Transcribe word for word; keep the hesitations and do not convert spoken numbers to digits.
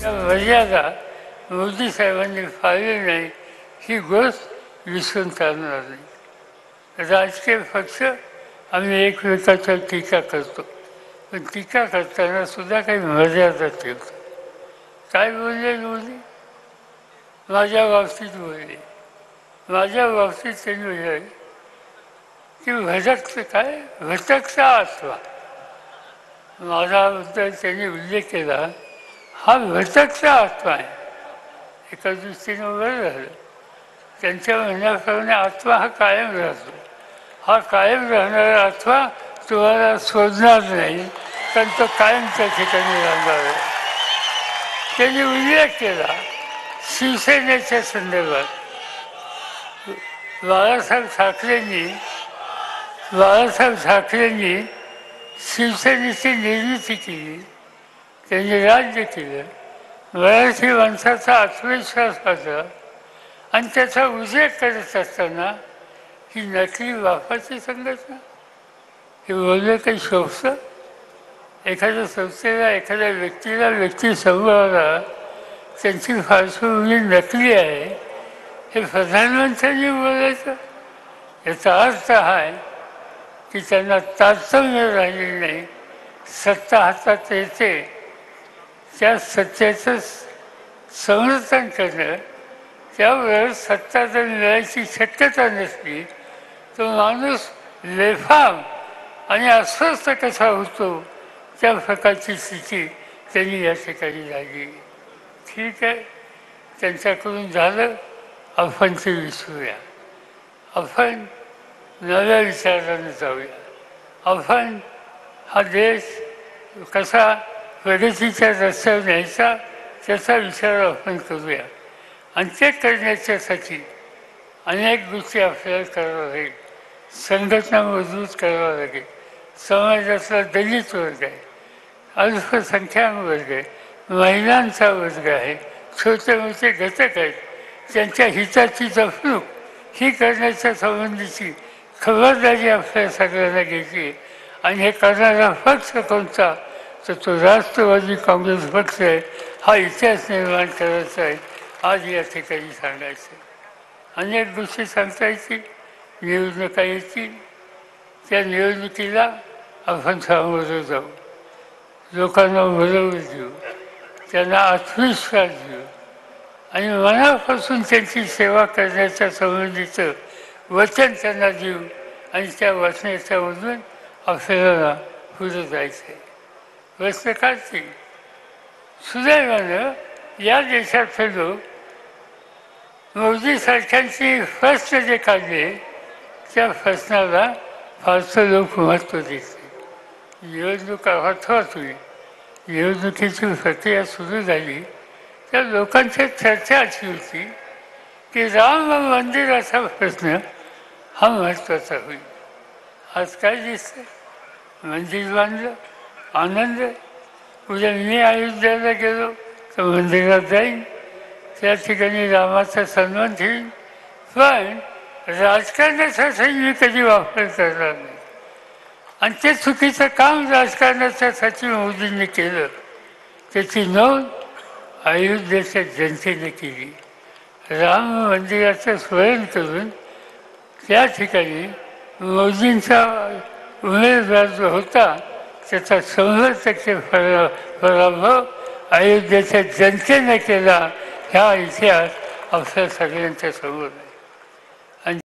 त्या मर्यादा मोदी साहेबांनी पाळली नाही ही गोष्ट विसरून चालणार नाही. राजकीय पक्ष आम्ही एकमेकाच्या टीका करतो, पण टीका करताना सुद्धा काही मर्यादा ठेवतो. काय बोलले मोदी? माझ्या बाबतीत बोलले. माझ्या बाबतीत त्यांनी बोलले की भटकचं काय भटकचा आत्मा. माझ्याबद्दल त्यांनी उल्लेख केला, हा भटकचा आत्मा आहे. एका दृष्टीनं बरं झालं. त्यांच्या म्हणण्याप्रमाणे आत्मा हा कायम राहतो. हा कायम राहणारा आत्मा तुम्हाला शोधणार नाही, कारण तो कायम त्या ठिकाणी राहणार आहे. त्यांनी उल्लेख केला शिवसेनेच्या संदर्भात. बाळासाहेब ठाकरेंनी बाळासाहेब ठाकरेंनी शिवसेनेची निर्मिती केली, त्यांनी राज्य केलं, मराठी माणसाचा आत्मविश्वास वाढला आणि त्याचा उल्लेख करत असताना ही नकली बापाची संघटना हे बोलणं काही शोभतं? एखाद्या संस्थेला एखाद्या व्यक्तीला व्यक्ती समोरला त्यांची पार्श्वभूमी नकली आहे हे प्रधानमंत्र्यांनी बोलायचं. याचा अर्थ हा आहे की त्यांना तारतम्य राहिलेलं नाही. सत्ता हातात येते त्या सत्तेचं समर्थन करणं, त्यावर सत्ता जर मिळायची शक्यता नसली तर माणूस बेफाम आणि अस्वस्थ कसा होतो त्या प्रकारची स्थिती त्यांनी या ठिकाणी झाली. ठीक आहे, त्यांच्याकडून झालं, आपण ते विसरूया. आपण नव्या विचारानं जाऊया. आपण हा देश कसा प्रगतीच्या रस्त्यावर न्यायचा त्याचा विचार आपण करूया. आणि ते करण्याच्यासाठी अनेक गोष्टी आपल्याला कराव्या लागेल. संघटना मजबूत करावं लागेल. समाजातला दलित वर्ग आहे, अल्पसंख्याक वर्ग आहे, महिलांचा वर्ग आहे, छोटे मोठे घटक आहेत, त्यांच्या हिताची जपणूक ही करण्याच्या संबंधीची खबरदारी आपल्या सगळ्यांना घ्यायची. आणि हे करणारा पक्ष कोणता तर तो राष्ट्रवादी काँग्रेस पक्ष आहे. हा इतिहास निर्माण करायचा आहे आज या ठिकाणी सांगायचं. अनेक गोष्टी सांगता येतील, निवडणुका येतील, त्या निवडणुकीला आपण सामोरं जाऊ, लोकांना बरोबर देऊ, त्यांना आत्मविश्वास देऊ आणि मनापासून त्यांची सेवा करण्याच्या संबंधीचं वचन त्यांना देऊ. आणि त्या वचनाच्यामधून आपल्याला पुढे जायचं आहे. प्रश्न काढते सुदैवानं या देशातले लोक मोदी सरकारची प्रश्न जे काढले त्या प्रश्नाला फारसं लोक महत्त्व देते. निवडणूक अर्थात होईल, निवडणुकीची प्रक्रिया सुरू झाली त्या लोकांची चर्चा अशी होती की राम मंदिराचा प्रश्न हा महत्त्वाचा होईल. आज काय दिसतं? मंदिर बांधलं, आनंद. उद्या मी अयोध्येला गेलो तर मंदिरात जाईन, त्या ठिकाणी रामाचा सन्मान ठेवीन, पण राजकारणासाठी मी कधी वापर करणार नाही. आणि ते चुकीचं काम राजकारणाच्यासाठी मोदींनी केलं त्याची नोंद अयोध्येच्या जनतेने केली. राम मंदिराचं स्मरण करून त्या ठिकाणी मोदींचा उमेदवार जो होता त्याचा शंभर टक्के पराभव अयोध्येच्या जनतेने केला. हा इतिहास आपल्या सगळ्यांच्या समोर आहे.